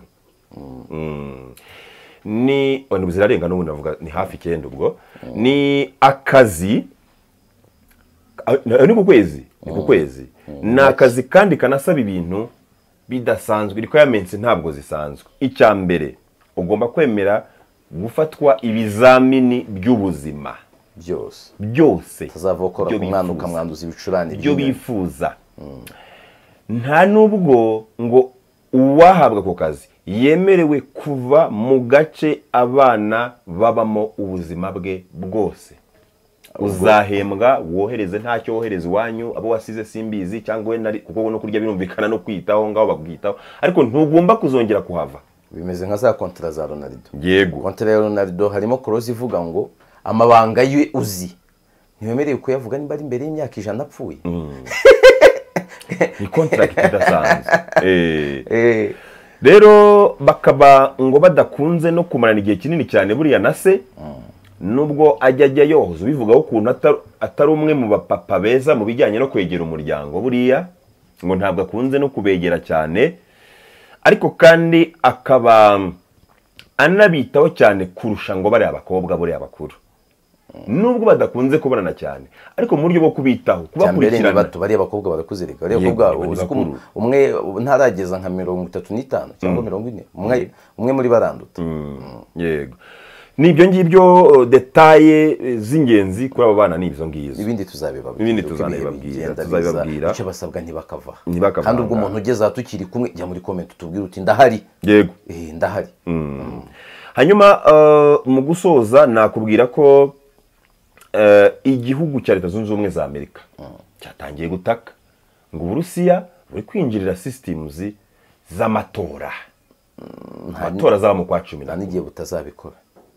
Ni wano zirarenga n'ubundi avuga ni hafi 9 ubwo. Ni akazi ni ku kwezi. Ni akazi kandi kanasaba ibintu bidasanzwe, requirements ntabwo zisanzwe. Icya mbere ugomba kwemera gufatwa ibizamini by'ubuzima byose tazavokora ku mwana ukamwanduza ibicurane byo bifuza. Nta nubwo ngo uwahabwa ako kazi yemerewe kuva mu gace abana babamo ubuzima bwe bwose. Uzahembwa wohereze ntacyo wohereza iwanyu, abo wasize simbizi cyangwa we nari kuko no kurya birumvikana no kwitaho ngaho babwitaho, ariko ntugomba kuzongera kuhava. Bimeze nka za kontra za Ronaldo. Yego, kontra ya Ronaldo harimo clause ivuga ngo amabanga ye uzi ntiwemerewe kuyavuga nimba ari imbere y'imyaka 100 apfuye. Ni contract idasanzwe. Rero bakaba ngo badakunze no kumarana igihe kinini cyane buriya na se. Nubwo ajya yoza bivugaho ukuntu atari umwe mu bapapa beza mu bijyanye no kwegera umuryango, buriya ngo ntabwo akunze no kubegera cyane, ariko kandi akaba anabitaho cyane kurusha ngo bari abakobwa buriya bakuru. Nubwo badakunze kubonana cyane, ariko mu buryo bwo kubitaho kubakurikirana bato bari abakobwa barakuzereka, bari abakobwa umwe ntarageza nka 35 cyangwa 40, umwe muri baranduta. Yego. Nibyo ngibyo detaye z'ingenzi kuri abo bana nibyo ngizo. Ibindi tuzabibabwira. Icyo basabwa ntibakava. Kandi ubwo umuntu ugeze atukiri kumwe jya muri comment utubwire uti ndahari. Yego. Ndahari. Hanyuma mu gusoza nakubwira ko igihugu cya Leta Zunze Ubumwe za Amerika cyatangiye gutaka ngo Uburusiya buri kwinjirira systems z'amatora. Amatora zaba mu kwa 10 n'igihe butazabikora.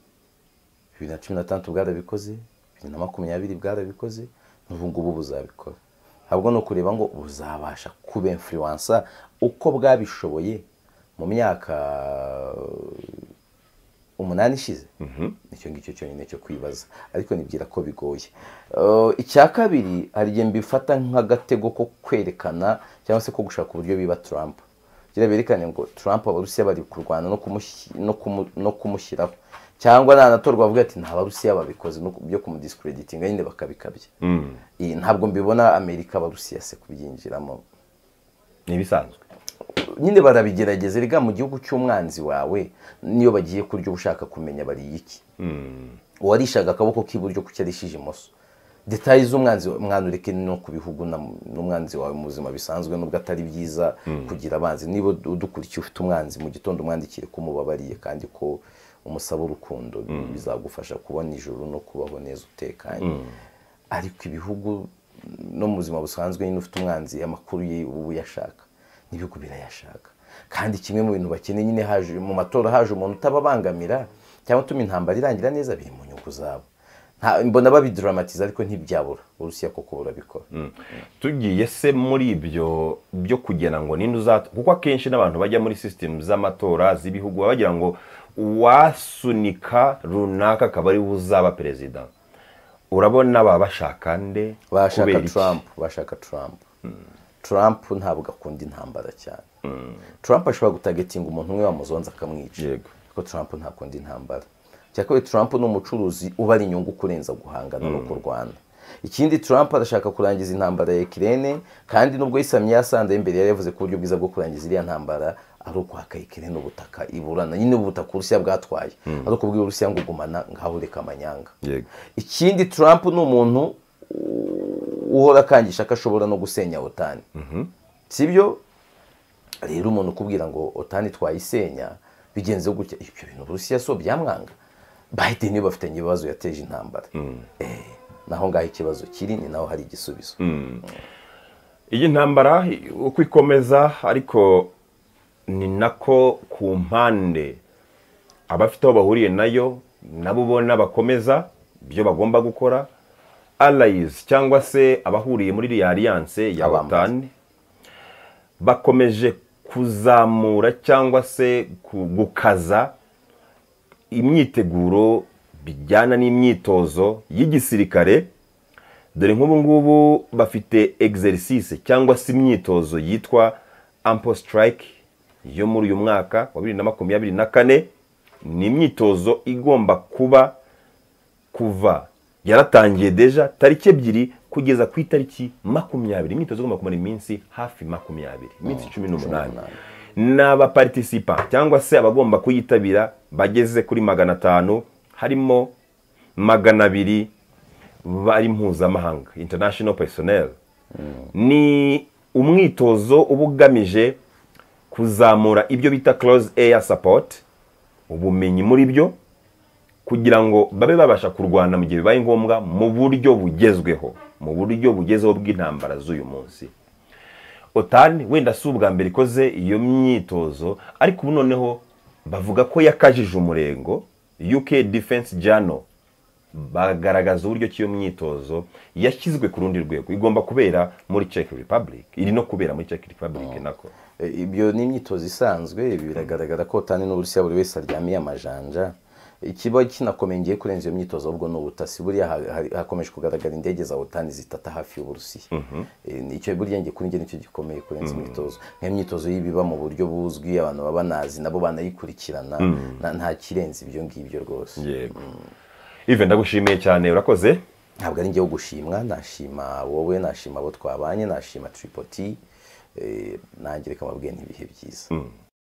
2015 bwarabikoze, 2020 bwarabikoze, n'ubu ngubu buzabikora. Ahubwo no kureba ngo buzabasha kuba influencer uko bwabishoboye mu myaka 8 ishize. Nicyo ngicyo cyonyine cyo kwibaza, ariko nibwira ko bigoye. Icya kabiri hari gihe mbifata nk'agatego ko kwerekana cyangwa se ko gushaka uburyo biba Trump. Gira berekane ngo Trump Abarusiya bari kurwana no kumushyiraho cyangwa nanatorwa bavuga ati nta barusiya babikoze byo kumudiscreditinga nyine bakabikabya. Ntabwo mbibona Amerika abarusiya se kubyinjiramo nibisanzwe nyine barabigerageza riga mu gihugu cy'umwanzi wawe niyo bagiye kurya ushaka kumenya bari iki. Uwarishaga akaboko k'iburyo kucyarishije imoso details z'umwanzi mwanureke no ku bihugu n'umwanzi wawe mu buzima bisanzwe nubwo atari byiza kugira abanzi niba udukurikiye ufite umwanzi mu gitondo umwandikire ko mubabariye kandi ko umusaba urukundo bizagufasha kubona ijuru no kubaho neza utekanye. Ariko ibihugu no mu buzima busanzwe nyine ufite umwanzi amakuru ye ubu yashaka n'ibihugu birayashaka kandi kimwe mu bintu bakeneye nyine haje mu matora haje umuntu utababangamira cyangwa utuma intambara irangira neza biri mu nyungu zabo. Mbona babidramatiza ariko ntibyabura Urusiya koko burabikora. Tugiye se muri ibyo byo kugena ngo ninde uzata kuko akenshi n'abantu bajya muri system z'amatora z'ibihugu bagira ngo wasunika runaka akaba ari uzaba perezida. Urabona bashaka nde? Bashaka Trump. Trump ntabwo akunda intambara cyane. Trump ashobora gutagetinga umuntu umwe wamuzonza akamwica. Kuko Trump ntakunda intambara. Cyakora Trump ni umucuruzi ubari inyungu kurenza guhangana no kurwana. Ikindi Trump arashaka kurangiza intambara ya Ukraine kandi nubwo yisamye yasanze imbere yari yavuze ko uburyo bwiza bwo kurangiza iriya ntambara ari ukwaka Ukraine n'ubutaka iburana nyine ubutaka Urusiya bwatwaye ari ukubwira Urusiya ngo gumana ngaho reka amanyanga. Ikindi Trump ni umuntu uhora kangisha ko ashobora no gusenya OTAN. Sibyo rero umuntu kubwira ngo OTAN twayisenya bigenze gutya ibyo bintu Urusiya so byamwanga. Biden niba bafitanye ibibazo yateje intambara. Naho ngaho ikibazo kiri ni naho hari igisubizo. Iyi ntambara uko ikomeza ariko ni nako ku mpande abafite aho bahuriye nayo nabo ubona bakomeza byo bagomba gukora. Allies cyangwa se abahuriye muri iriya alliance ya OTAN bakomeje kuzamura cyangwa se gukaza imyiteguro bijyana n'imyitozo y'igisirikare. Dore nk'ubu ngubu bafite exercice cyangwa se imyitozo yitwa Ample Strike yo muri uyu mwaka wa 2024. Ni imyitozo igomba kuva yaratangiye deja tariki 2 kugeza ku itariki 20. Imyitozo igomba kumara iminsi hafi 20, iminsi 18. N'aba participant cyangwa se abagomba kuyitabira bageze kuri 500, harimo 200 bari mpuzamahanga international personnel. Ni umwitozo ubugamije kuzamura ibyo bita close air support, ubumenyi muri byo kugira ngo babe babasha kurwana mu gihe bibaye ngombwa mu buryo bugezweho bw'intambara z'uyu munsi. OTAN wenda si ubwa mbere ikoze iyo myitozo ariko ubu noneho bavuga ko yakajije umurengo. UK Defense Journal bagaragaza uburyo cy'iyo myitozo yashyizwe ku rundi rwego igomba kubera muri Czech Republic. Iri no kubera muri Czech Republic nako. Ibyo ni imyitozo isanzwe biragaragara ko OTAN n'Uburusiya buri wese aryamiye amajanja. Ikiba kinakomeye kurenza iyo myitozo ahubwo n'ubutasi buriya hakomeje kugaragara indege za OTAN zitata hafi y'Uburusiya. Icyo burya ngiye kuri nge nicyo gikomeye kurenza imyitozo. Nk'imyitozo yibiba mu buryo buzwi abantu babanazi nabo banayikurikirana nta kirenze ibyo ngibyo rwose. Yego. Ive ndagushimiye cyane urakoze. Ntabwo ari ngiye gushimwa, nashima wowe, nashima abo twabanye, nashima Triple T. Nangira kamabwiye ntibihe byiza.